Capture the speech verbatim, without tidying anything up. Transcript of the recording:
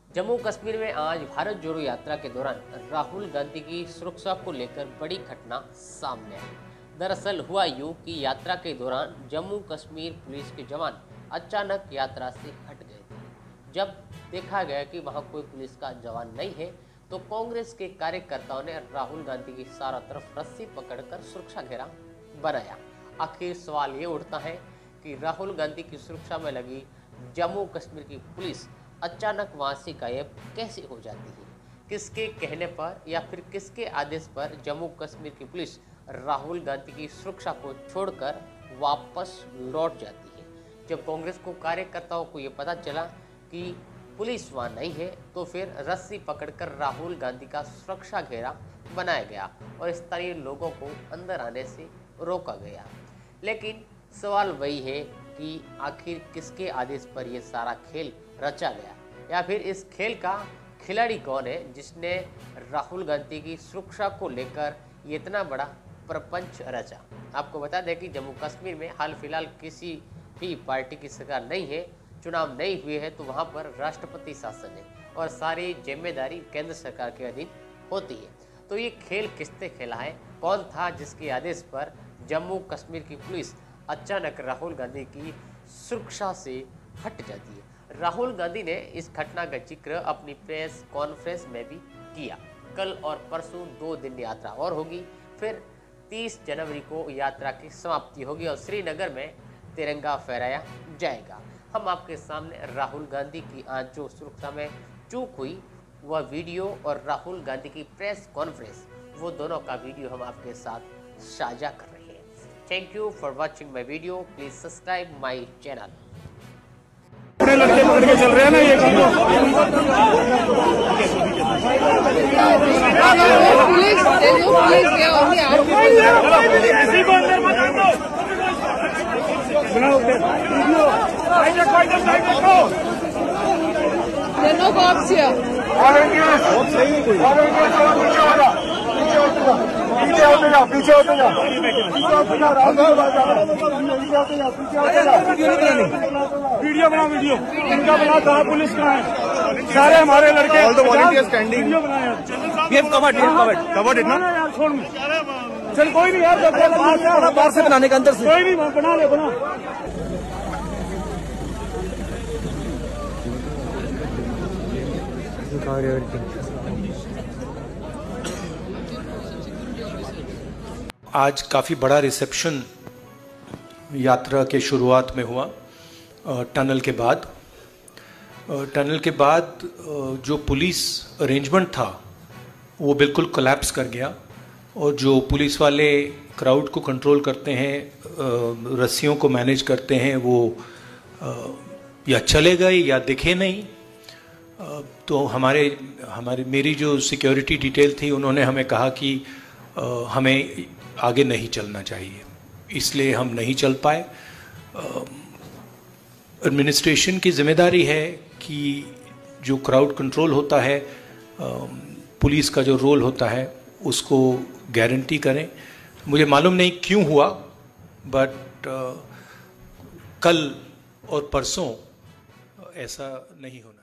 जम्मू कश्मीर में आज भारत जोड़ो यात्रा के दौरान राहुल गांधी की सुरक्षा को लेकर बड़ी घटना सामने आई। दरअसल हुआ यूं कि यात्रा के दौरान जम्मू कश्मीर पुलिस के जवान अचानक यात्रा से हट गए थे। जब देखा गया कि वहां कोई पुलिस का जवान नहीं है तो कांग्रेस के कार्यकर्ताओं ने राहुल गांधी की चारों तरफ रस्सी पकड़कर सुरक्षा घेरा बनाया। आखिर सवाल ये उठता है कि राहुल गांधी की सुरक्षा में लगी जम्मू कश्मीर की पुलिस अचानक वहां से गायब कैसे हो जाती है? किसके कहने पर या फिर किसके आदेश पर जम्मू कश्मीर की पुलिस राहुल गांधी की सुरक्षा को छोड़कर वापस लौट जाती है? जब कांग्रेस को कार्यकर्ताओं को ये पता चला कि पुलिस वहां नहीं है तो फिर रस्सी पकड़कर राहुल गांधी का सुरक्षा घेरा बनाया गया और स्थानीय लोगों को अंदर आने से रोका गया। लेकिन सवाल वही है कि आखिर किसके आदेश पर यह सारा खेल रचा गया, या फिर इस खेल का खिलाड़ी कौन है जिसने राहुल गांधी की सुरक्षा को लेकर ये इतना बड़ा प्रपंच रचा। आपको बता दें कि जम्मू कश्मीर में हाल फिलहाल किसी भी पार्टी की सरकार नहीं है, चुनाव नहीं हुए हैं, तो वहाँ पर राष्ट्रपति शासन है और सारी जिम्मेदारी केंद्र सरकार के अधीन होती है। तो ये खेल किसने खेला है, कौन था जिसके आदेश पर जम्मू कश्मीर की पुलिस अचानक राहुल गांधी की सुरक्षा से हट जाती है? राहुल गांधी ने इस घटना का जिक्र अपनी प्रेस कॉन्फ्रेंस में भी किया। कल और परसों दो दिन यात्रा और होगी, फिर तीस जनवरी को यात्रा की समाप्ति होगी और श्रीनगर में तिरंगा फहराया जाएगा। हम आपके सामने राहुल गांधी की आज जो सुरक्षा में चूक हुई वह वीडियो और राहुल गांधी की प्रेस कॉन्फ्रेंस, वो दोनों का वीडियो हम आपके साथ साझा कर रहे हैं। Thank you for watching my video. Please subscribe my channel. अपने लड़के पकड़ के चल रहे हैं ना ये पुलिस पुलिस क्या होगी आप नो कॉप्स हियर पीछे होते जाओ पीछे होते जाओ पीछे होते जाओ वीडियो बना वीडियो इनका बना कहा पुलिस कहाँ है? सारे हमारे लड़के all the volunteers standing video बनाया। We have covered we have covered covered it ना यार, छोड़ चल कोई नहीं यार, बाहर से बनाने का अंदर से कोई नहीं, बना ले बना। आज काफ़ी बड़ा रिसेप्शन यात्रा के शुरुआत में हुआ। टनल के बाद टनल के बाद जो पुलिस अरेंजमेंट था वो बिल्कुल कोलैप्स कर गया और जो पुलिस वाले क्राउड को कंट्रोल करते हैं, रस्सियों को मैनेज करते हैं, वो या चले गए या दिखे नहीं। तो हमारे हमारे मेरी जो सिक्योरिटी डिटेल थी उन्होंने हमें कहा कि हमें आगे नहीं चलना चाहिए, इसलिए हम नहीं चल पाए। एडमिनिस्ट्रेशन की जिम्मेदारी है कि जो क्राउड कंट्रोल होता है, पुलिस का जो रोल होता है उसको गारंटी करें। मुझे मालूम नहीं क्यों हुआ, बट कल और परसों ऐसा नहीं होना।